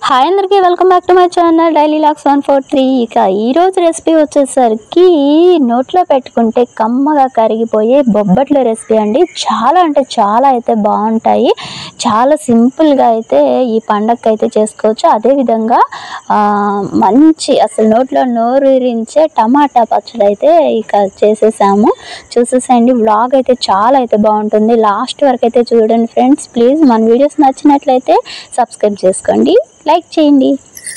Hi అందరికీ welcome back to my channel daily లాక్స్ 143. ఇక ఈరోజు రెసిపీ వచ్చేసరికి నోట్లో పెట్టుకుంటే కమ్మగా కరిగిపోయే బొబ్బట్ల రెసిపీ అండి. చాలా అంటే చాలా అయితే బాగుంటాయి. చాలా సింపుల్గా అయితే ఈ పండగకి అయితే చేసుకోవచ్చు. అదేవిధంగా మంచి అసలు నోట్లో నోరూరించే టమాటా పచ్చడి అయితే ఇక చేసేసాము. చూసేసేయండి. వ్లాగ్ అయితే చాలా అయితే బాగుంటుంది. లాస్ట్ వరకు అయితే చూడండి ఫ్రెండ్స్. ప్లీజ్ మన వీడియోస్ నచ్చినట్లయితే సబ్స్క్రైబ్ చేసుకోండి, లైక్ చేయండి.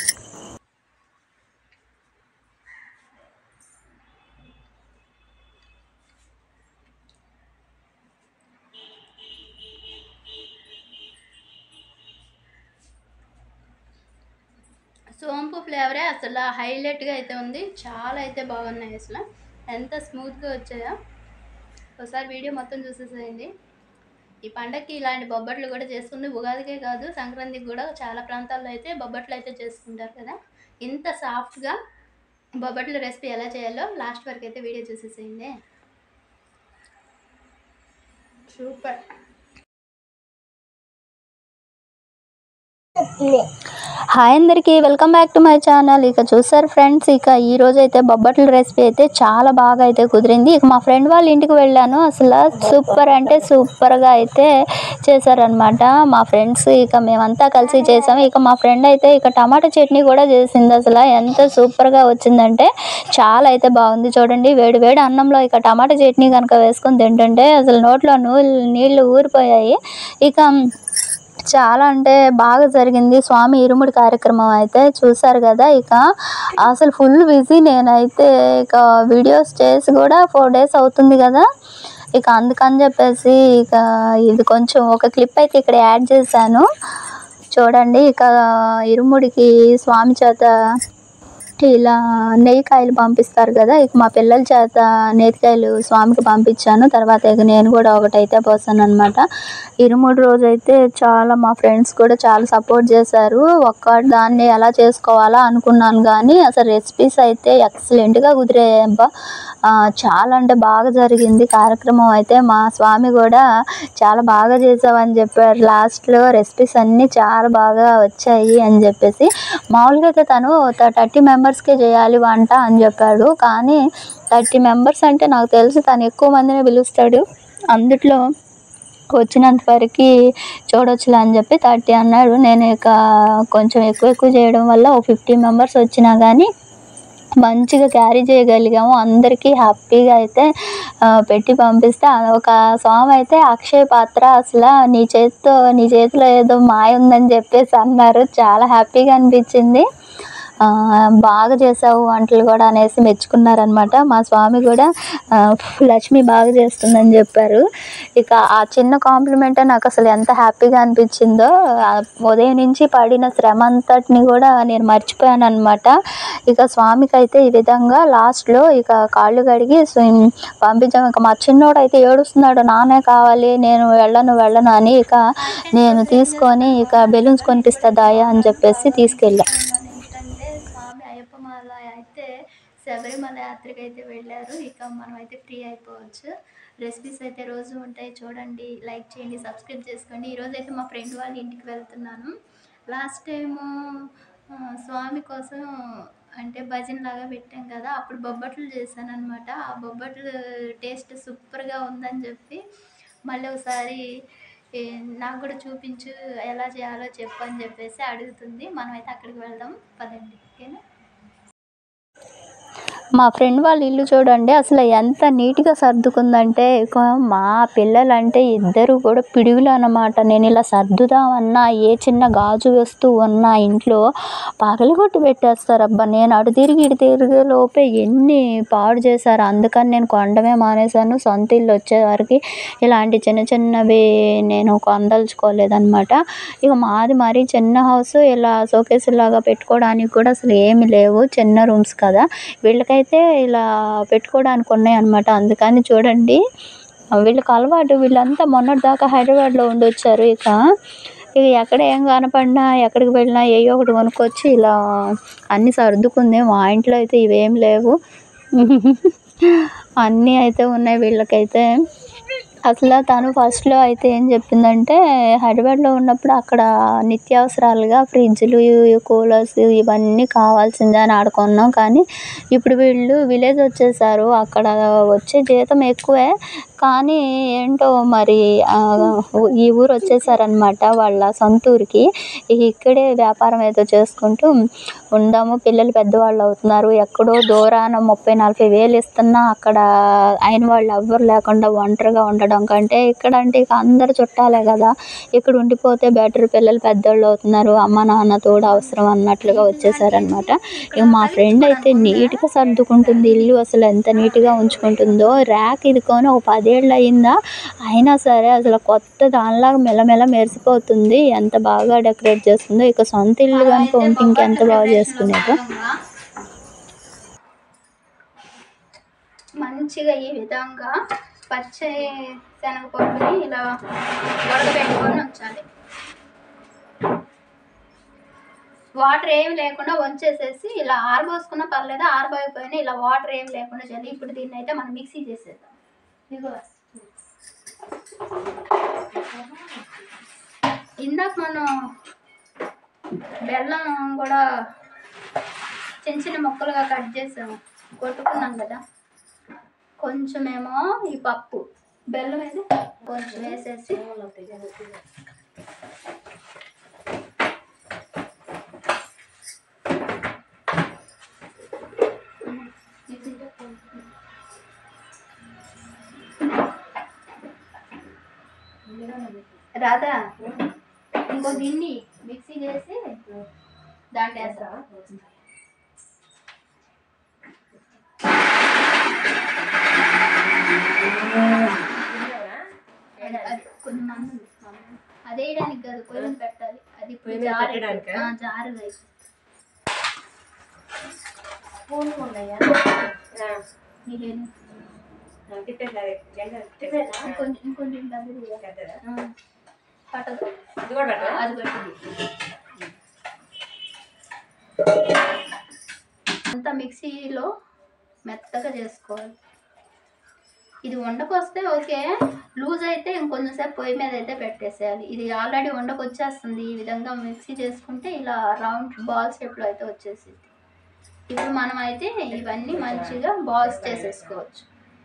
సోంపు ఫ్లేవరే అసలు హైలైట్గా అయితే ఉంది. చాలా అయితే బాగున్నాయి. అసలు ఎంత స్మూత్గా వచ్చాయో ఒకసారి వీడియో మొత్తం చూసేసేయండి. ఈ పండగకి ఇలాంటి బొబ్బట్లు కూడా చేసుకుంది. ఉగాదికే కాదు, సంక్రాంతికి కూడా చాలా ప్రాంతాల్లో అయితే బొబ్బట్లు అయితే చేసుకుంటారు కదా. ఇంత సాఫ్ట్గా బొబ్బట్ల రెసిపీ ఎలా చేయాలో లాస్ట్ వరకు అయితే వీడియో చూసేసేయండి. సూపర్. హాయ్ అందరికీ welcome back to my channel. ఇక చూసారు ఫ్రెండ్స్, ఇక ఈరోజు అయితే బొబ్బట్ల రెసిపీ అయితే చాలా బాగా అయితే కుదిరింది. ఇక మా ఫ్రెండ్ వాళ్ళ ఇంటికి వెళ్ళాను. అసలు సూపర్ అంటే సూపర్గా అయితే చేశారనమాట మా ఫ్రెండ్స్. ఇక మేమంతా కలిసి చేసాము. ఇక మా ఫ్రెండ్ అయితే ఇక టమాటా చట్నీ కూడా చేసింది. అసలు ఎంత సూపర్గా వచ్చిందంటే చాలా అయితే బాగుంది. చూడండి, వేడి వేడి అన్నంలో ఇక టమాటా చట్నీ కనుక వేసుకొని తింటుంటే అసలు నోట్లో నీళ్ళు ఊరిపోయాయి. ఇక చాలా అంటే బాగా జరిగింది. స్వామి ఇరుముడి కార్యక్రమం అయితే చూసారు కదా. ఇక అసలు ఫుల్ బిజీ. నేనైతే ఇక వీడియోస్ చేసి కూడా 4 days అవుతుంది కదా. ఇక అందుకని చెప్పేసి ఇక ఇది కొంచెం ఒక క్లిప్ అయితే ఇక్కడ యాడ్ చేశాను చూడండి. ఇక ఇరుముడికి స్వామి చేత ఇలా నెయ్యికాయలు పంపిస్తారు కదా. ఇక మా పిల్లల చేత నేతికాయలు స్వామికి పంపించాను. తర్వాత ఇక నేను కూడా ఒకటైతే పోసాను అనమాట. ఇరుముడి రోజు అయితే చాలా మా ఫ్రెండ్స్ కూడా చాలా సపోర్ట్ చేశారు. దాన్ని ఎలా చేసుకోవాలా అనుకున్నాను కానీ అసలు రెసిపీస్ అయితే ఎక్సలెంట్గా కుదిరాయబ్బా. చాలా అంటే బాగా జరిగింది కార్యక్రమం అయితే. మా స్వామి కూడా చాలా బాగా చేసావని చెప్పారు. లాస్ట్లో రెసిపీస్ అన్నీ చాలా బాగా వచ్చాయి అని చెప్పేసి. మామూలుగా అయితే తను 30 మెంబర్స్కే చేయాలి వంట అని చెప్పాడు. కానీ 30 మెంబర్స్ అంటే నాకు తెలిసి తను ఎక్కువ మందిని పిలుస్తాడు. అందుట్లో వచ్చినంత వరకు చూడొచ్చులే అని చెప్పి 30 అన్నాడు. నేను ఇక కొంచెం ఎక్కువ చేయడం వల్ల ఒక 50 మెంబర్స్ వచ్చినా కానీ మంచిగా క్యారీ చేయగలిగాము. అందరికీ హ్యాపీగా అయితే పెట్టి పంపిస్తే ఒక స్వామి అయితే అక్షయ పాత్ర అసలు నీ చేతిలో ఏదో మాయ ఉందని చెప్పేసి అన్నారు. చాలా హ్యాపీగా అనిపించింది. బాగా చేసావు వంటలు కూడా అనేసి మెచ్చుకున్నారనమాట. మా స్వామి కూడా లక్ష్మి బాగా చేస్తుందని చెప్పారు. ఇక ఆ చిన్న కాంప్లిమెంటే నాకు అసలు ఎంత హ్యాపీగా అనిపించిందో. ఉదయం నుంచి పడిన శ్రమ అంతటిని కూడా నేను మర్చిపోయాను అనమాట. ఇక స్వామికి అయితే ఈ విధంగా లాస్ట్లో ఇక కాళ్ళు కడిగి పంపించాము. ఇక మా చిన్నోడు అయితే ఏడుస్తున్నాడు, నానే కావాలి, నేను వెళ్ళను అని. ఇక నేను తీసుకొని ఇక బెలూన్స్ కొనిపిస్తుందాయా అని చెప్పేసి తీసుకెళ్ళా. స్వామి అయ్యప్పమాల అయితే శబరిమల యాత్రకి అయితే వెళ్ళారు. ఇక మనం అయితే ఫ్రీ అయిపోవచ్చు. రెసిపీస్ అయితే రోజు ఉంటాయి చూడండి, లైక్ చేయండి, సబ్స్క్రైబ్ చేసుకోండి. ఈరోజు అయితే మా ఫ్రెండ్ వాళ్ళ ఇంటికి వెళ్తున్నాను. లాస్ట్ టైము స్వామి కోసం అంటే భజన లాగా పెట్టాం కదా, అప్పుడు బొబ్బట్లు చేశాను అనమాట. ఆ బొబ్బట్లు టేస్ట్ సూపర్గా ఉందని చెప్పి మళ్ళీ ఒకసారి నాకు కూడా చూపించు, ఎలా చేయాలో చెప్పు అని చెప్పేసి అడుగుతుంది. మనమైతే అక్కడికి వెళ్దాం పదండి. ఓకేనా. మా ఫ్రెండ్ వాళ్ళ ఇల్లు చూడండి అసలు ఎంత నీట్గా సర్దుకుందంటే. ఇక మా పిల్లలంటే ఇద్దరు కూడా పిడుగులు అన్నమాట. నేను ఇలా సర్దుదామన్నా ఏ చిన్న గాజు వస్తువు ఉన్నా ఇంట్లో పగలగొట్టి పెట్టేస్తారు. అబ్బా, నేను అటు తిరిగి ఇటు తిరిగే లోపే ఎన్ని పాడు చేశారు. అందుకని నేను కొనడమే మానేశాను. సొంత ఇల్లు వచ్చేవారికి ఇలాంటి చిన్నవి నేను కొనదలుచుకోలేదన్నమాట. ఇక మాది మరీ చిన్న హౌస్, ఇలా షోకేసులాగా పెట్టుకోవడానికి కూడా అసలు ఏమి లేవు. చిన్న రూమ్స్ కదా, వీళ్ళకైతే ఇలా పెట్టుకోవడానికి ఉన్నాయి అనమాట. అందుకని చూడండి వీళ్ళకి అలవాటు. వీళ్ళంతా మొన్నటి దాకా హైదరాబాద్లో ఉండొచ్చారు. ఇక ఎక్కడ ఏం కనపడినా ఎక్కడికి వెళ్ళినా ఏయో ఒకటి కొనుక్కొచ్చి ఇలా అన్నీ సర్దుకుంది. మా ఇంట్లో అయితే ఇవేం లేవు, అన్నీ అయితే ఉన్నాయి వీళ్ళకైతే. అసలు తను ఫస్ట్‌లో అయితే ఏం చెప్పిందంటే, హైదరాబాద్‌లో ఉన్నప్పుడు అక్కడ నిత్యావసరాలుగా ఫ్రిడ్జ్‌లు, కూలర్స్ ఇవన్నీ కావాల్సిందే అని ఆడ కొన్నాం. కానీ ఇప్పుడు వీళ్ళు విలేజ్ వచ్చేసారు. అక్కడ వచ్చే జీతం ఎక్కువే. కానీ ఏంటో మరి ఈ ఊరు వచ్చేసారనమాట వాళ్ళ సొంత ఊరికి. ఇక్కడే వ్యాపారం ఏదో చేసుకుంటూ ఉందాము. పిల్లలు పెద్దవాళ్ళు అవుతున్నారు. ఎక్కడో దూరాన 30, 40 వేలు ఇస్తున్నా అక్కడ అయిన వాళ్ళు ఎవ్వరు లేకుండా ఒంటరిగా ఉండడం కంటే ఇక్కడంటే ఇక అందరు చుట్టాలే కదా! ఇక్కడ ఉండిపోతే బెటర్. పిల్లలు పెద్దోళ్ళు అవుతున్నారు. అమ్మ నాన్న తోడు అవసరం అన్నట్లుగా వచ్చేసారనమాట. ఇక మా ఫ్రెండ్ అయితే నీట్‌గా సర్దుకుంటుంది ఇల్లు. అసలు ఎంత నీట్‌గా ఉంచుకుంటుందో. ర్యాక్ ఇది కొని ఒక 10 ఏళ్ళు అయిందా, అయినా సరే అసలు కొత్త దానిలాగా మెలమెల మెరిసిపోతుంది. ఎంత బాగా డెకరేట్ చేస్తుందో. ఇక సొంత ఇల్లు కనుక ఉంటే ఇంకెంత బాగా చేసుకునేదో. మంచిగా ఈ విధంగా పచ్చి శనగపప్పుని ఇలా ఉడకబెట్టుకొని ఉంచాలి. వాటర్ ఏమి లేకుండా వంచేసేసి ఇలా ఆరబోసుకున్నా పర్లేదు, ఆరబోయిపోయినా ఇలా వాటర్ ఏమి లేకుండా చేయాలి. ఇప్పుడు దీన్ని అయితే మనం మిక్సీ చేసేద్దాం. ఇదిగో ఇందాక మనం బెల్లం కూడా చిన్న చిన్న ముక్కలుగా కట్ చేసాము, కొట్టుకున్నాం కదా. కొంచెమేమో ఈ పప్పు, బెల్లం అయితే కొంచెం వేసేసి రాధా ఇంకో గిన్నె మిక్సీ చేసి దాంట్లో వేస్తా. కొన్ని మంది అదే వేయడానికి కాదు, పొయ్యి పెట్టాలి. అది జారుగా ఇంకొంచెం పట్టదు, అది పట్టింది. అంతా మిక్సీలో మెత్తగా చేసుకోవాలి. ఇది వండకొస్తే ఓకే, లూజ్ అయితే ఇంకొంచెం సేపు పొయ్యి మీద అయితే పెట్టేసేయాలి. ఇది ఆల్రెడీ వండకు వచ్చేస్తుంది. ఈ విధంగా మిక్సీ చేసుకుంటే ఇలా రౌండ్ బాల్ షేప్లో అయితే వచ్చేసింది. ఇప్పుడు మనం అయితే ఇవన్నీ మంచిగా బాల్స్ చేసేసుకోవచ్చు.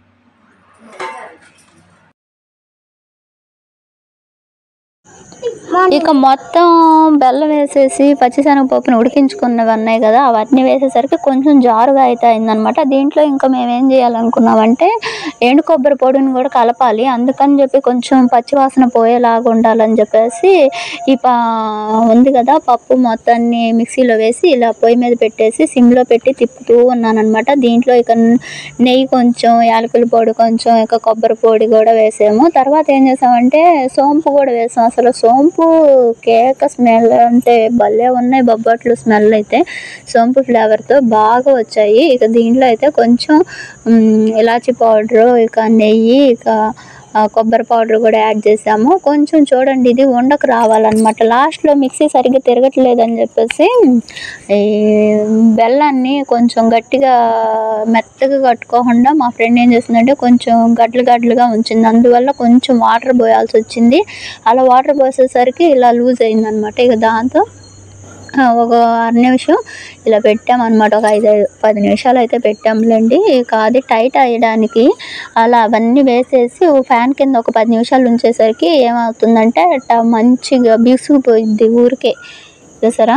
ఇక మొత్తం బెల్లం వేసేసి పచ్చిశనగపప్పుని ఉడికించుకున్నవి ఉన్నాయి కదా, అవన్నీ వేసేసరికి కొంచెం జారుగా అయితే అయిందనమాట. దీంట్లో ఇంకా మేము ఏం చేయాలనుకున్నామంటే ఎండు కొబ్బరి పొడిని కూడా కలపాలి. అందుకని చెప్పి కొంచెం పచ్చివాసన పోయేలాగా ఉండాలని చెప్పేసి ఈ ఉంది కదా పప్పు మొత్తాన్ని మిక్సీలో వేసి ఇలా పొయ్యి మీద పెట్టేసి సిమ్లో పెట్టి తిప్పుతూ ఉన్నానమాట. దీంట్లో ఇక నెయ్యి కొంచెం, యాలకుల పొడి కొంచెం, ఇక కొబ్బరి పొడి కూడా వేసాము. తర్వాత ఏం చేసామంటే సోంపు కూడా వేసాం. అసలు సోంపు కేక స్మెల్ అంటే భలే ఉన్నాయి బొబ్బట్లు. స్మెల్ అయితే సోంపు ఫ్లేవర్తో బాగా వచ్చాయి. ఇక దీంట్లో అయితే కొంచెం ఇలాచీ పౌడరు, ఇక నెయ్యి, ఇక కొబ్బరి పౌడర్ కూడా యాడ్ చేసాము. కొంచెం చూడండి ఇది ఉండకు రావాలన్నమాట. లాస్ట్లో మిక్సీ సరిగ్గా తిరగట్లేదని చెప్పేసి ఈ బెల్లాన్ని కొంచెం గట్టిగా మెత్తగా కట్టుకోకుండా మా ఫ్రెండ్ ఏం చేసిందంటే కొంచెం గడ్డలు గడ్డలుగా ఉంచింది. అందువల్ల కొంచెం వాటర్ పోయాల్సి వచ్చింది. అలా వాటర్ పోసేసరికి ఇలా లూజ్ అయిందనమాట. ఇక దాంతో ఒక 6 నిమిషం ఇలా పెట్టామన్నమాట. ఒక 5-10 నిమిషాలు అయితే పెట్టాంలేండి. ఇక అది టైట్ అయ్యడానికి అలా అవన్నీ వేసేసి ఫ్యాన్ కింద ఒక 10 నిమిషాలు ఉంచేసరికి ఏమవుతుందంటే మంచిగా బిగుసుకుపోయిద్ది ఊరికే. చూసారా?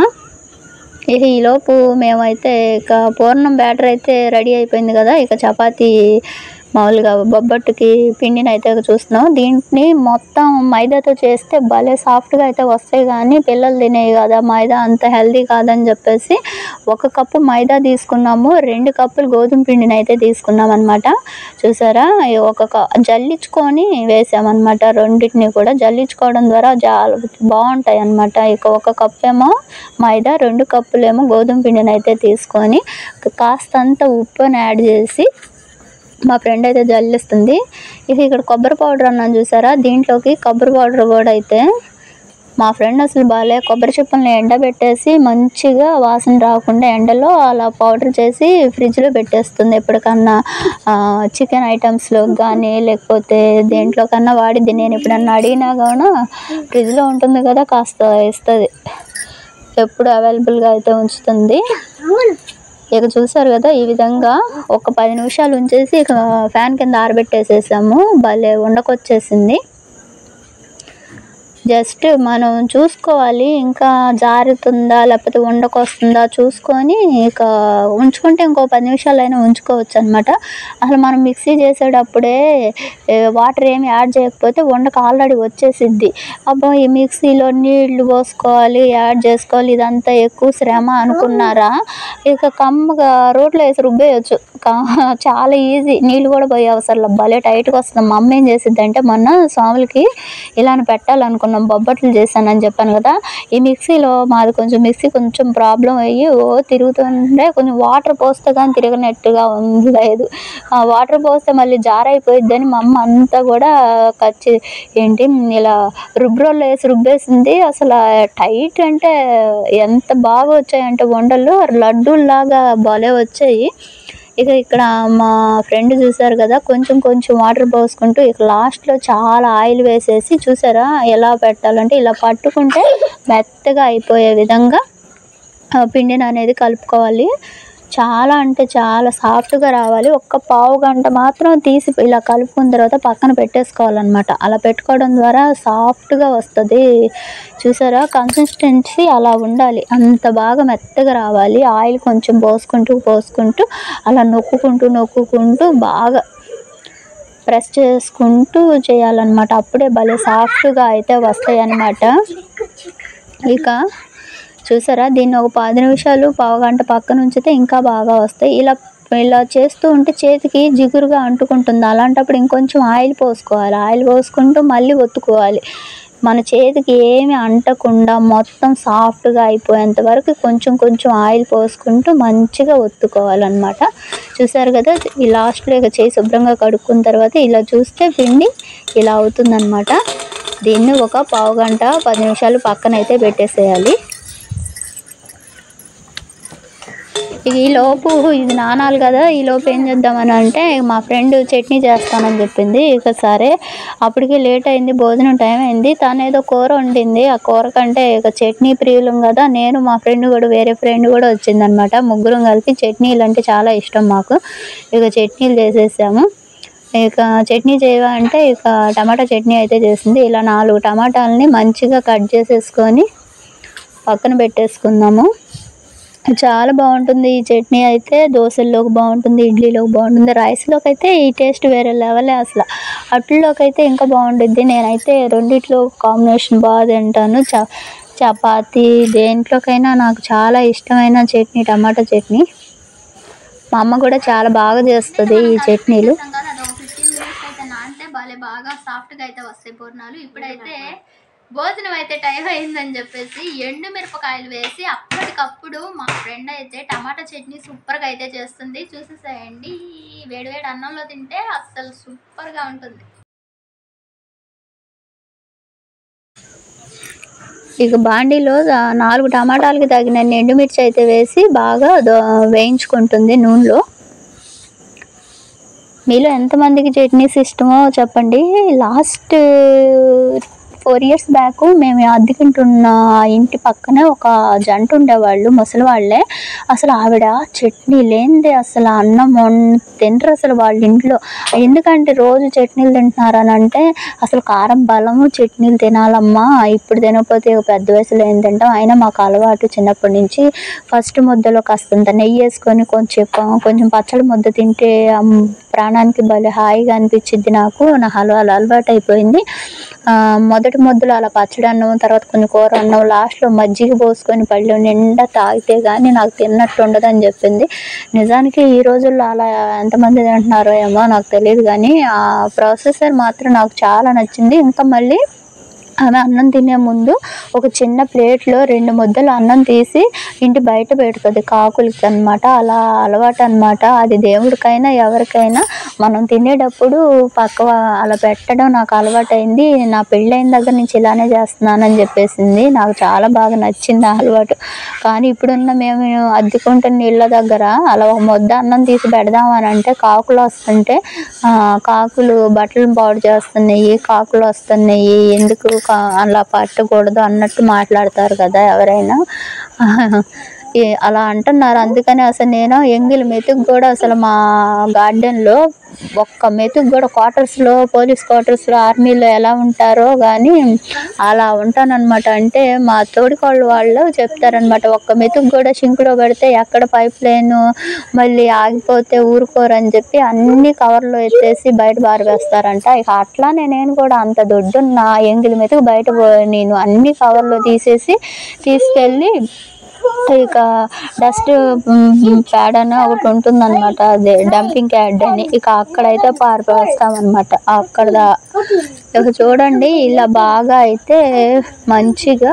ఇక ఈలోపు మేమైతే ఇక పూర్ణం బ్యాటర్ అయితే రెడీ అయిపోయింది కదా. ఇక చపాతీ మామూలుగా బొబ్బట్టుకి పిండిని అయితే చూస్తున్నాం. దీంట్ని మొత్తం మైదాతో చేస్తే భలే సాఫ్ట్గా అయితే వస్తాయి. కానీ పిల్లలు తినేవి కదా, మైదా అంత హెల్దీ కాదని చెప్పేసి 1 కప్పు మైదా తీసుకున్నాము, 2 కప్పులు గోధుమ పిండిని అయితే తీసుకున్నాం అనమాట. చూసారా? జల్లించుకొని వేసామన్నమాట. రెండింటిని కూడా జల్లించుకోవడం ద్వారా బాగుంటాయి అన్నమాట. ఇక 1 కప్పు ఏమో మైదా, 2 కప్పులేమో గోధుమ పిండిని అయితే తీసుకొని కాస్తంత ఉప్పుని యాడ్ చేసి మా ఫ్రెండ్ అయితే జల్లిస్తుంది. ఇది ఇక్కడ కొబ్బరి పౌడర్ అన్నాను చూసారా, దీంట్లోకి కొబ్బరి పౌడర్ కూడా అయితే మా ఫ్రెండ్ అసలు బాలే కొబ్బరి చిప్పల్ని ఎండబెట్టేసి మంచిగా వాసన రాకుండా ఎండలో అలా పౌడర్ చేసి ఫ్రిడ్జ్లో పెట్టేస్తుంది. ఎప్పటికన్నా చికెన్ ఐటమ్స్లో కానీ లేకపోతే దేంట్లో కన్నా వాడిద్ది. నేను ఎప్పుడన్నా అడిగినా కానీ ఫ్రిడ్జ్లో ఉంటుంది కదా కాస్త ఇస్తుంది, ఎప్పుడు అవైలబుల్గా అయితే ఉంచుతుంది. ఇక చూసారు కదా, ఈ విధంగా ఒక 10 నిమిషాలు ఉంచేసి ఇక ఫ్యాన్ కింద ఆరబెట్టేసేసాము. భలే ఉండకొచ్చేసింది. జస్ట్ మనం చూసుకోవాలి, ఇంకా జారుతుందా లేకపోతే ఉండకొస్తుందా చూసుకొని ఇక ఉంచుకుంటే ఇంకో 10 నిమిషాలైనా ఉంచుకోవచ్చు అనమాట. అసలు మనం మిక్సీ చేసేటప్పుడే వాటర్ ఏమి యాడ్ చేయకపోతే ఉండకు ఆల్రెడీ వచ్చేసిద్ది. అబ్బో ఈ మిక్సీలో నీళ్లు పోసుకోవాలి, యాడ్ చేసుకోవాలి, ఇదంతా ఎక్కువ శ్రమ అనుకున్నారా? ఇక కమ్మగా రోట్లో వేసి రుబ్బేయచ్చు, చాలా ఈజీ. నీళ్ళు కూడా పోయే అవసరం, భలే టైట్గా వస్తుంది. మా అమ్మ ఏం చేసిద్ది అంటే మొన్న స్వాములకి ఇలానే పెట్టాలనుకున్నాం, బొబ్బట్లు చేశానని చెప్పాను కదా. ఈ మిక్సీలో మాది కొంచెం మిక్సీ కొంచెం ప్రాబ్లం అయ్యి తిరుగుతుంటే కొంచెం వాటర్ పోస్తే కానీ తిరగనట్టుగా లేదు. వాటర్ పోస్తే మళ్ళీ జారైపోయిద్దని మా అమ్మ అంతా కూడా ఇలా రుబ్బురోల్లో వేసి రుబ్బేసింది. అసలు టైట్ అంటే ఎంత బాగా వచ్చాయంటే ఉండలు లడ్డూల్లాగా భలే వచ్చాయి. ఇక ఇక్కడ మా ఫ్రెండ్ చూసారు కదా, కొంచెం కొంచెం వాటర్ పోసుకుంటూ ఇక లాస్ట్లో చాలా ఆయిల్ వేసేసి చూసారా ఎలా పెట్టాలంటే ఇలా పట్టుకుంటే మెత్తగా అయిపోయే విధంగా పిండిని అనేది కలుపుకోవాలి. చాలా అంటే చాలా సాఫ్ట్గా రావాలి. ఒక్క పావు గంట మాత్రం తీసి ఇలా కలుపుకున్న తర్వాత పక్కన పెట్టేసుకోవాలన్నమాట. అలా పెట్టుకోవడం ద్వారా సాఫ్ట్గా వస్తుంది. చూసారా కన్సిస్టెన్సీ అలా ఉండాలి, అంత బాగా మెత్తగా రావాలి. ఆయిల్ కొంచెం పోసుకుంటూ అలా నొక్కుంటూ బాగా ప్రెస్ చేసుకుంటూ చేయాలన్నమాట. అప్పుడే భలే సాఫ్ట్గా అయితే వస్తాయి అన్నమాట. ఇక చూసారా దీన్ని ఒక 10 నిమిషాలు పావు గంట పక్కన ఉంచితే ఇంకా బాగా వస్తాయి. ఇలా చేస్తూ ఉంటే చేతికి జిగురుగా అంటుకుంటుంది. అలాంటప్పుడు ఇంకొంచెం ఆయిల్ పోసుకోవాలి. ఆయిల్ పోసుకుంటూ మళ్ళీ ఒత్తుకోవాలి. మన చేతికి ఏమి అంటకుండా మొత్తం సాఫ్ట్గా అయిపోయేంత వరకు కొంచెం ఆయిల్ పోసుకుంటూ మంచిగా ఒత్తుకోవాలన్నమాట. చూసారు కదా, ఈ లాస్ట్లో ఇక చేయి శుభ్రంగా కడుక్కున్న తర్వాత ఇలా చూస్తే పిండి ఇలా అవుతుందన్నమాట. దీన్ని ఒక పావు గంట 10 నిమిషాలు పక్కనైతే పెట్టేసేయాలి. ఇక ఈలోపు ఇది నానాలి కదా, ఈలోపు ఏం చేద్దామని అంటే మా ఫ్రెండ్ చట్నీ చేస్తానని చెప్పింది. ఇక సరే అప్పటికి లేట్ అయింది, భోజనం టైం అయింది. తను ఏదో కూర వండింది. ఆ కూర కంటే ఇక చట్నీ ప్రియులం కదా, నేను మా ఫ్రెండ్ కూడా వేరే ఫ్రెండ్ కూడా వచ్చిందనమాట. ముగ్గురం కలిపి చట్నీలు అంటే చాలా ఇష్టం మాకు. ఇక చట్నీలు చేసేసాము. ఇక చట్నీ చేయాలంటే ఇక టమాటా చట్నీ అయితే చేసింది. ఇలా 4 టమాటాలని మంచిగా కట్ చేసేసుకొని పక్కన పెట్టేసుకుందాము. చాలా బాగుంటుంది ఈ చట్నీ అయితే. దోశల్లోకి బాగుంటుంది, ఇడ్లీలోకి బాగుంటుంది, రైస్లోకి అయితే ఈ టేస్ట్ వేరే లెవెలే. అసలు అట్లలోకి అయితే ఇంకా బాగుంటుంది. నేనైతే రెండిట్లో కాంబినేషన్ బాగా తింటాను. చపాతీ దేంట్లోకైనా నాకు చాలా ఇష్టమైన చట్నీ టమాటా చట్నీ. మా అమ్మ కూడా చాలా బాగా చేస్తుంది ఈ చట్నీలు. బాగా సాఫ్ట్గా అయితే వస్తాయి పూర్ణాలు. ఇప్పుడైతే భోజనం అయితే టైం అయిందని చెప్పేసి ఎండు మిరపకాయలు వేసి అప్పటికప్పుడు మా ఫ్రెండ్ అయితే టమాటా చట్నీ సూపర్గా అయితే చేస్తుంది. చూసేసేయండి, వేడివేడి అన్నంలో తింటే అస్సలు సూపర్గా ఉంటుంది. ఇక బాండీలో 4 టమాటాలకి తగిన ఎండుమిర్చి అయితే వేసి బాగా వేయించుకుంటుంది నూనెలో. మీలో ఎంతమందికి చట్నీస్ ఇష్టమో చెప్పండి. లాస్ట్ 4 years బ్యాక్ మేము అద్దెకుంటున్న ఇంటి పక్కనే ఒక జంట ఉండేవాళ్ళు, ముసలి వాళ్ళే. అసలు ఆవిడ చట్నీ లేనిదే అసలు అన్నం తినరు అసలు వాళ్ళ ఇంట్లో. ఎందుకంటే రోజు చట్నీలు తింటున్నారని అంటే అసలు కారం బలము చట్నీలు తినాలమ్మా, ఇప్పుడు తినకపోతే పెద్ద వయసులో ఏం తింటాం. అయినా మాకు అలవాటు చిన్నప్పటి నుంచి. ఫస్ట్ ముద్దలో కాస్తంత నెయ్యి వేసుకొని కొంచెం పచ్చడి ముద్ద తింటే ప్రాణానికి భలే హాయిగా అనిపించింది. నా అలవాటు అయిపోయింది. మొదటి ముద్దలో అలా పచ్చడి అన్నం, తర్వాత కొంచెం కూర అన్నం, లాస్ట్లో మజ్జిగ పోసుకొని పళ్ళు నిండా తాగితే కానీ నాకు తిన్నట్టు ఉండదని చెప్పింది. నిజానికి ఈ రోజుల్లో అలా ఎంతమంది తింటున్నారో ఏమో నాకు తెలియదు, కానీ ఆ ప్రాసెసర్ మాత్రం నాకు చాలా నచ్చింది. ఇంకా మళ్ళీ ఆమె అన్నం తినే ముందు ఒక చిన్న ప్లేట్లో 2 ముద్దలు అన్నం తీసి ఇంటి బయట పెడుతుంది కాకులకి అనమాట. అలా అలవాటు అనమాట. అది దేవుడికైనా ఎవరికైనా మనం తినేటప్పుడు అలా పెట్టడం నాకు అలవాటైంది. నా పెళ్ళైన దగ్గర నుంచి ఇలానే చేస్తున్నానని చెప్పేసింది. నాకు చాలా బాగా నచ్చింది ఆ అలవాటు. కానీ ఇప్పుడున్న మేము అద్దెకుంటున్న ఇళ్ళ దగ్గర అలా ఒక ముద్ద అన్నం తీసి పెడదామని అంటే కాకులు వస్తుంటే కాకులు బట్టలు పాడు చేస్తున్నాయి, కాకులు వస్తున్నాయి, ఎందుకు అలా పట్టకూడదు అన్నట్టు మాట్లాడతారు కదా ఎవరైనా. అలా అంటున్నారు. అందుకని అసలు నేను ఎంగిలి మెతుకు కూడా అసలు మా గార్డెన్లో ఒక్క మెతుకు కూడా క్వార్టర్స్లో, పోలీస్ క్వార్టర్స్లో, ఆర్మీలో ఎలా ఉంటారో కానీ అలా ఉంటానన్నమాట. అంటే మా తోడికోళ్ళు వాళ్ళు చెప్తారనమాట, ఒక్క మెతుకు కూడా సింకులో పెడితే ఎక్కడ పైప్ లైన్ మళ్ళీ ఆగిపోతే ఊరుకోరని చెప్పి అన్ని కవర్లో ఎత్తేసి బయట పారవేస్తారంట. ఇక అట్లానే నేను కూడా అంత దొడ్డున్న ఎంగిలి మెతుకు బయట నేను అన్ని కవర్లో తీసుకెళ్ళి ఇక డస్ట్ ప్యాడ్ అని ఒకటి ఉంటుందన్నమాట, అదే డంపింగ్ యార్డ్ అని, ఇక అక్కడైతే పారిపోస్తామన్నమాట. ఇక చూడండి ఇలా బాగా అయితే మంచిగా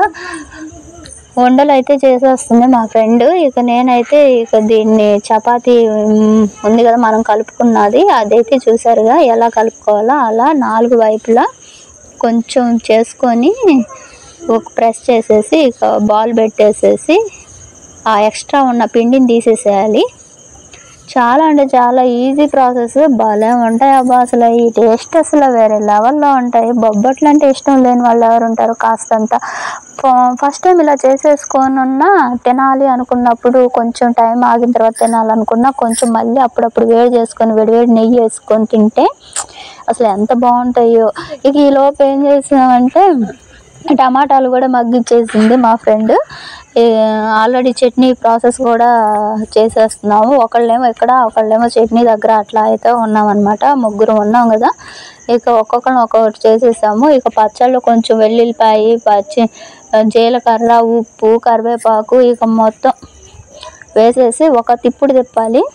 వండలు అయితే చేసేస్తుంది మా ఫ్రెండ్. ఇక నేనైతే దీన్ని చపాతీ ఉంది కదా మనం కలుపుకున్నది, అదైతే చూసారుగా ఎలా కలుపుకోవాలో అలా 4 వైపులా కొంచెం చేసుకొని ఒక ప్రెస్ చేసేసి ఇక బాల్ పెట్టేసేసి ఆ ఎక్స్ట్రా ఉన్న పిండిని తీసేసేయాలి. చాలా అంటే చాలా ఈజీ ప్రాసెస్. భలే ఉంటాయి అబ్బా, అసలు ఈ టేస్ట్ అసలు వేరే లెవెల్లో ఉంటాయి. బొబ్బట్లు అంటే ఇష్టం లేని వాళ్ళు ఎవరు ఉంటారు? కాస్తంత ఫస్ట్ టైం ఇలా చేసేసుకొనున్నా తినాలి అనుకున్నప్పుడు కొంచెం టైం ఆగిన తర్వాత తినాలనుకున్నా కొంచెం మళ్ళీ అప్పుడప్పుడు వేడి చేసుకొని వేడివేడి నెయ్యి వేసుకొని తింటే అసలు ఎంత బాగుంటాయో. ఇక ఈ లోపు ఏం చేసామంటే టమాటాలు కూడా మగ్గిచ్చేసింది మా ఫ్రెండ్. ఆల్రెడీ చట్నీ ప్రాసెస్ కూడా చేసేస్తున్నాము. ఒకళ్ళేమో ఇక్కడ, ఒకళ్ళేమో చట్నీ దగ్గర అట్లా అయితే ఉన్నామన్నమాట. ముగ్గురు ఉన్నాం కదా, ఇక ఒక్కొక్కరు ఒక్కొక్కటి చేసేసాము. ఇక పచ్చళ్ళు కొంచెం వెల్లుల్లిపాయ, జీలకర్ర, ఉప్పు, కరివేపాకు ఇక మొత్తం వేసేసి ఒక తిప్పుడు తిప్పాలి.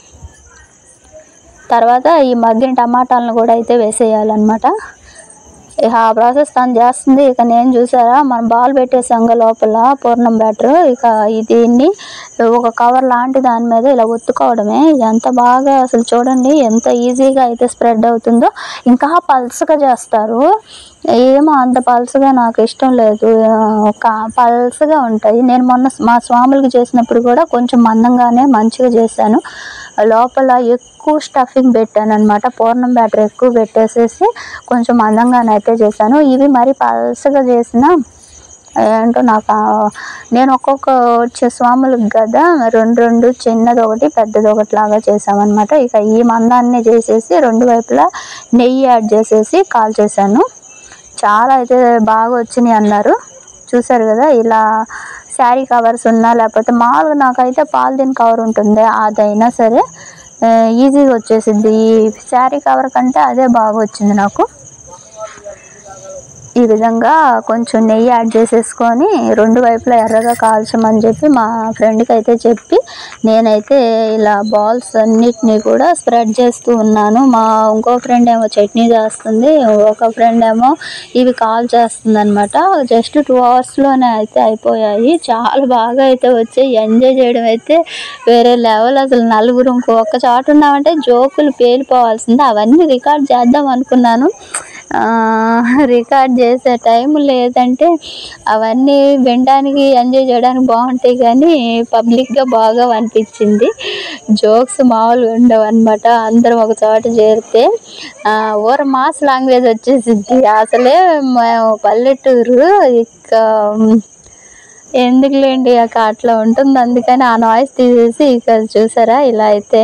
తర్వాత ఈ మగ్గిన టమాటాలను కూడా అయితే వేసేయాలన్నమాట. ఇక ఆ ప్రాసెస్ తను చేస్తుంది. ఇక నేను చూసారా మనం బాల్ పెట్టేసాం లోపల పూర్ణం బ్యాటర్, ఇక దీన్ని ఒక కవర్ లాంటి దాని మీద ఇలా ఒత్తుకోవడమే. ఎంత బాగా అసలు చూడండి ఎంత ఈజీగా అయితే స్ప్రెడ్ అవుతుందో. ఇంకా పల్సగా చేస్తారు, ఏమో అంత పల్సగా నాకు ఇష్టం లేదు, పల్సగా ఉంటాయి. నేను మొన్న మా స్వాములకి చేసినప్పుడు కూడా కొంచెం మందంగానే మంచిగా చేశాను. లోపల ఎక్కువ స్టఫింగ్ పెట్టాను అనమాట, పూర్ణం బ్యాటర్ ఎక్కువ పెట్టేసేసి కొంచెం మందంగానే అయితే చేశాను. ఇవి మరి పల్సగా చేసిన ఏంటో నేను ఒక్కొక్క వచ్చే స్వాములకు కదా రెండు చిన్నది ఒకటి పెద్దది ఒకటి లాగా చేసామన్నమాట. ఇక ఈ మందాన్ని చేసేసి 2 వైపులా నెయ్యి యాడ్ చేసేసి కాల్చేసాను. చాలా అయితే బాగా వచ్చినాయి అన్నారు. చూసారు కదా, ఇలా శారీ కవర్స్ ఉన్నా లేకపోతే మామూలుగా నాకైతే పాలిథిన్ కవర్ ఉంటుంది, అదైనా సరే ఈజీగా వచ్చేసింది. ఈ శారీ కవర్ కంటే అదే బాగా వచ్చింది నాకు. ఈ విధంగా కొంచెం నెయ్యి యాడ్ చేసేసుకొని 2 వైపులా ఎర్రగా కాల్చమని చెప్పి మా ఫ్రెండ్కి అయితే చెప్పి నేనైతే ఇలా బాల్స్ అన్నిటినీ కూడా స్ప్రెడ్ చేస్తూ ఉన్నాను. మా ఇంకో ఫ్రెండ్ ఏమో చట్నీ చేస్తుంది, ఒక ఫ్రెండ్ ఏమో ఇవి కాల్ చేస్తుంది అనమాట. జస్ట్ 2 అవర్స్లోనే అయితే అయిపోయాయి. చాలా బాగా అయితే వచ్చాయి. ఎంజాయ్ చేయడం అయితే వేరే లెవెల్. అసలు నలుగురు ఒక్క చాట ఉన్నామంటే జోకులు పేలిపోవాల్సిందే. అవన్నీ రికార్డ్ చేద్దాం అనుకున్నాను, రికార్డ్ చేసే టైం లేదంటే అవన్నీ వినడానికి ఎంజాయ్ చేయడానికి బాగుంటాయి కానీ పబ్లిక్గా బాగా అనిపించింది. జోక్స్ మామూలుగా ఉండవు అనమాట. అందరం ఒక చోట చేరితే ఓర మాస్ లాంగ్వేజ్ వచ్చేసింది. అసలే పల్లెటూరు, ఇక ఎందుకులేండి అట్లా ఉంటుంది. అందుకని ఆ నాయిస్ తీసేసి ఇక చూసారా ఇలా అయితే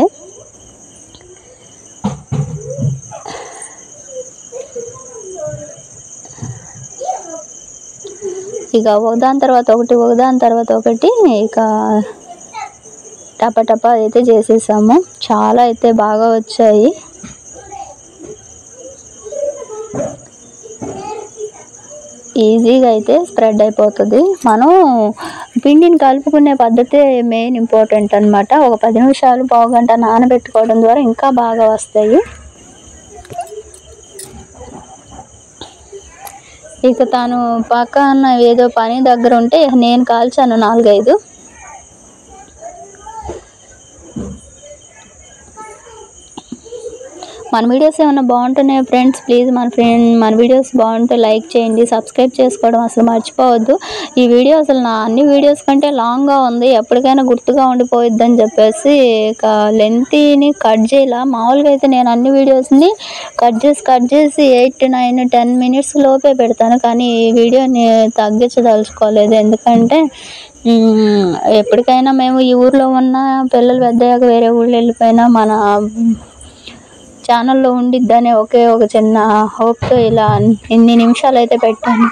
ఇక ఒకదాని తర్వాత ఒకటి ఇక టపా అయితే చేసేసాము. చాలా అయితే బాగా వచ్చాయి. ఈజీగా అయితే స్ప్రెడ్ అయిపోతుంది. మనం పిండిని కలుపుకునే పద్ధతే మెయిన్ ఇంపార్టెంట్ అనమాట. ఒక 10 నిమిషాలు పావు గంట నానబెట్టుకోవడం ద్వారా ఇంకా బాగా వస్తాయి. ఇక తను పక్కన ఏదో పని దగ్గర ఉంటే నేను కాల్చాను 4-5. మన వీడియోస్ ఏమైనా బాగుంటున్నాయి ఫ్రెండ్స్, ప్లీజ్ మన వీడియోస్ బాగుంటే లైక్ చేయండి, సబ్స్క్రైబ్ చేసుకోవడం అసలు మర్చిపోవద్దు. ఈ వీడియో అసలు నా అన్ని వీడియోస్ కంటే లాంగ్గా ఉంది, ఎప్పటికైనా గుర్తుగా ఉండిపోయిద్దని చెప్పేసి ఇక లెంతీని కట్ చేయాల. మామూలుగా అయితే నేను అన్ని వీడియోస్ని కట్ చేసి 8 to 9 10 minutes లోపే పెడతాను, కానీ ఈ వీడియోని తగ్గించదలుచుకోలేదు. ఎందుకంటే ఎప్పటికైనా మేము ఈ ఊర్లో ఉన్న పిల్లలు పెద్దయ్యాక వేరే ఊళ్ళో వెళ్ళిపోయినా మన ఛానల్లో ఉండిద్దనే ఒక చిన్న హోప్తో ఇలా ఇన్ని నిమిషాలు అయితే పెట్టాను.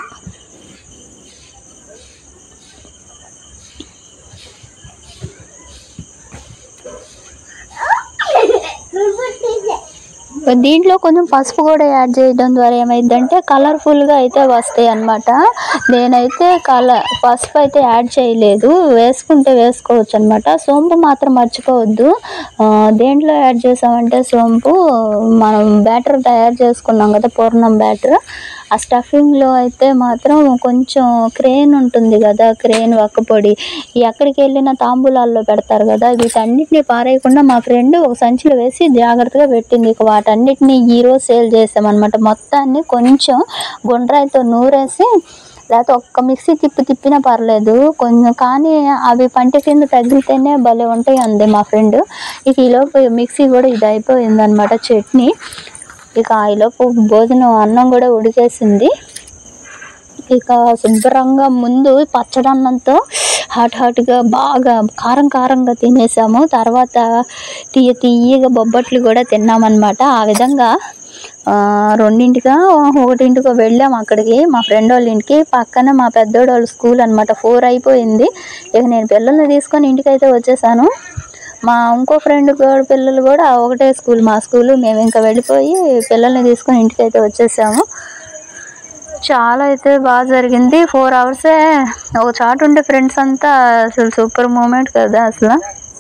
దీంట్లో కొంచెం పసుపు కూడా యాడ్ చేయడం ద్వారా ఏమైందంటే కలర్ఫుల్గా అయితే వస్తాయి అన్నమాట. నేనైతే పసుపు అయితే యాడ్ చేయలేదు, వేసుకుంటే వేసుకోవచ్చు అనమాట. సోంపు మాత్రం మర్చిపోవద్దు. దేంట్లో యాడ్ చేసామంటే సోంపు మనం బ్యాటర్ తయారు చేసుకున్నాం కదా, పూర్ణం బ్యాటర్, ఆ స్టఫింగ్లో అయితే మాత్రం కొంచెం క్రేన్ ఉంటుంది కదా, క్రేన్ వక్కపొడి, ఎక్కడికి వెళ్ళిన తాంబూలాల్లో పెడతారు కదా, వీటన్నిటిని పారేయకుండా మా ఫ్రెండ్ ఒక సంచిలో వేసి జాగ్రత్తగా పెట్టింది. ఇక వాటన్నిటిని ఈరోజు సేల్ చేసామన్నమాట. మొత్తాన్ని కొంచెం గుండ్రాయితో నూరేసి, లేకపోతే ఒక్క మిక్సీ తిప్పినా పర్లేదు కొంచెం, కానీ అవి పంట కింద తగిలితేనే భలే ఉంటాయి అంది మా ఫ్రెండ్. ఇక ఈలోపు మిక్సీ కూడా ఇది అయిపోయింది అనమాట, చట్నీ. ఇక ఈలోపు భోజనం అన్నం కూడా ఉడికేసింది. ఇక శుభ్రంగా ముందు పచ్చడన్నంతో హాట్గా బాగా కారంగా తినేసాము. తర్వాత తీయగా బొబ్బట్లు కూడా తిన్నామన్నమాట. ఆ విధంగా 2ంటికో 1ంటికో వెళ్ళాము అక్కడికి, మా ఫ్రెండ్ వాళ్ళ ఇంటికి. పక్కన మా పెద్దోడు వాళ్ళ స్కూల్ అనమాట. 4 అయిపోయింది. ఇక నేను పిల్లల్ని తీసుకొని ఇంటికైతే వచ్చేసాను. మా ఇంకో ఫ్రెండ్ పిల్లలు కూడా ఒకటే స్కూల్, మా స్కూలు. మేము ఇంకా వెళ్ళిపోయి పిల్లల్ని తీసుకొని ఇంటికైతే వచ్చేసాము. చాలా అయితే బాగా జరిగింది. 4 hours ఒక చాటు ఉండే ఫ్రెండ్స్ అంతా అసలు సూపర్ మూమెంట్ కదా అసలు.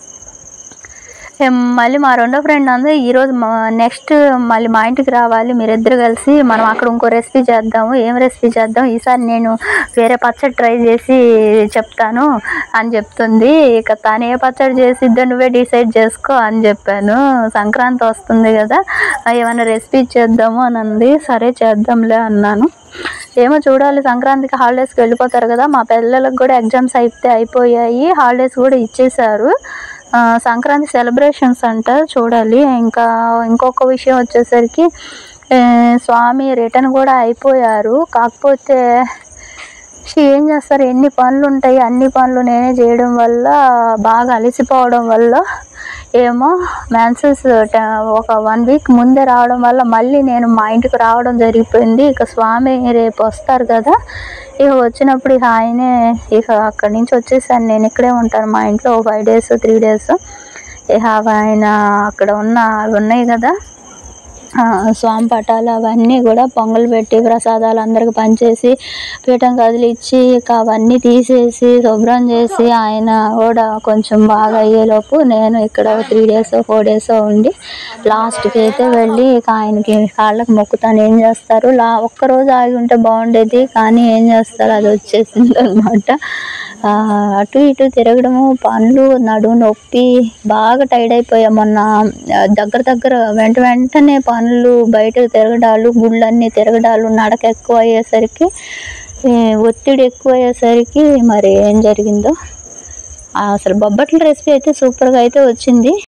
మళ్ళీ మా రెండో ఫ్రెండ్ అంది, ఈరోజు నెక్స్ట్ మళ్ళీ మా ఇంటికి రావాలి మీరిద్దరు కలిసి, మనం అక్కడ ఇంకో రెసిపీ చేద్దాము. ఏం రెసిపీ చేద్దాం, ఈసారి నేను వేరే పచ్చడి ట్రై చేసి చెప్తాను అని చెప్తుంది. ఇక తను ఏ పచ్చడి చేసిద్దో నువ్వే డిసైడ్ చేసుకో అని చెప్పాను. సంక్రాంతి వస్తుంది కదా, ఏమైనా రెసిపీ చేద్దాము అని అంది. సరే చేద్దాంలే అన్నాను. ఏమో చూడాలి, సంక్రాంతికి హాలిడేస్కి వెళ్ళిపోతారు కదా, మా పిల్లలకు కూడా ఎగ్జామ్స్ అయిపోయాయి, హాలిడేస్ కూడా ఇచ్చేశారు. సంక్రాంతి సెలబ్రేషన్స్ అంట, చూడాలి. ఇంకొక విషయం వచ్చేసరికి స్వామి రిటర్న్ కూడా అయిపోయారు. కాకపోతే ఏం చేస్తారు, ఎన్ని పనులు ఉంటాయి, అన్ని పనులు నేనే చేయడం వల్ల బాగా అలసిపోవడం వల్ల ఏమో మ్యాన్సెస్ ఒక 1 week ముందే రావడం వల్ల మళ్ళీ నేను మా ఇంటికి రావడం జరిగిపోయింది. ఇక స్వామి రేపు వస్తారు కదా, ఇక వచ్చినప్పుడు ఇక ఆయనే, ఇక అక్కడి నుంచి వచ్చేసాను. నేను ఇక్కడే ఉంటాను మా ఇంట్లో 5 days 3 days. ఇక ఆయన అక్కడ అవి ఉన్నాయి కదా స్వామి పటాలు, అవన్నీ కూడా పొంగల్ పెట్టి ప్రసాదాలు అందరికి పంచేసి పీఠం కదిలిచ్చి ఇక అవన్నీ తీసేసి శుభ్రం చేసి ఆయన కూడా కొంచెం బాగా అయ్యేలోపు నేను ఇక్కడ 3 days 4 days ఉండి లాస్ట్కి అయితే వెళ్ళి ఇక ఆయనకి కాళ్ళకి మొక్కుతాను. ఏం చేస్తారు, ఒక్కరోజు ఆగి ఉంటే బాగుండేది, కానీ ఏం చేస్తారు, అది వచ్చేసింది అనమాట. అటు ఇటు తిరగడము, పనులు, నడుము నొప్పి, బాగా టైర్డ్ అయిపోయాం. మొన్న దగ్గర వెంటనే పనులు, బయటకు తిరగడాలు, గుళ్ళన్నీ తిరగడాలు, నడక ఎక్కువ అయ్యేసరికి, ఒత్తిడి ఎక్కువ అయ్యేసరికి మరి ఏం జరిగిందో. అసలు బొబ్బట్ల రెసిపీ అయితే సూపర్గా అయితే వచ్చింది.